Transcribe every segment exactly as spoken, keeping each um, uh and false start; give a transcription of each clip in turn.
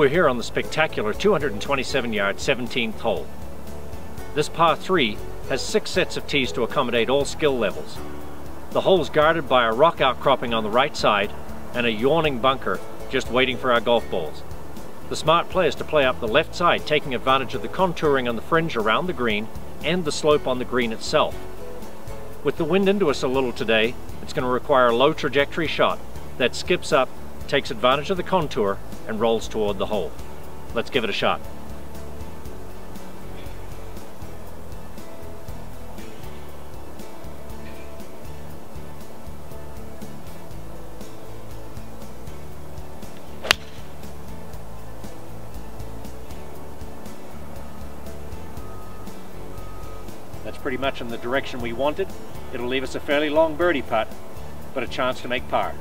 We're here on the spectacular two hundred twenty-seven yard seventeenth hole. This par three has six sets of tees to accommodate all skill levels. The hole's guarded by a rock outcropping on the right side and a yawning bunker just waiting for our golf balls. The smart play is to play up the left side, taking advantage of the contouring on the fringe around the green and the slope on the green itself. With the wind into us a little today, it's going to require a low trajectory shot that skips up, takes advantage of the contour, and rolls toward the hole. Let's give it a shot. That's pretty much in the direction we wanted. It'll leave us a fairly long birdie putt, but a chance to make par.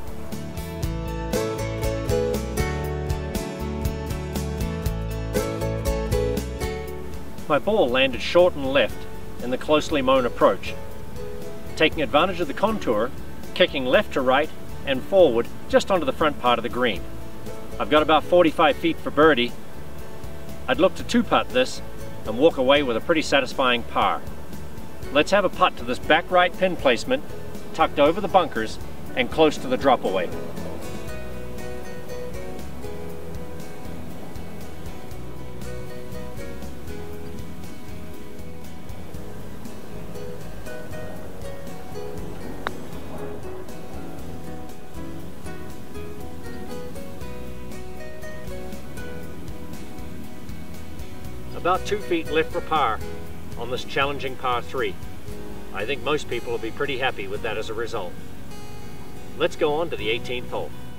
My ball landed short and left in the closely mown approach, taking advantage of the contour, kicking left to right and forward just onto the front part of the green. I've got about forty-five feet for birdie. I'd look to two-putt this and walk away with a pretty satisfying par. Let's have a putt to this back right pin placement, tucked over the bunkers and close to the drop away. About two feet left for par on this challenging par three. I think most people will be pretty happy with that as a result. Let's go on to the eighteenth hole.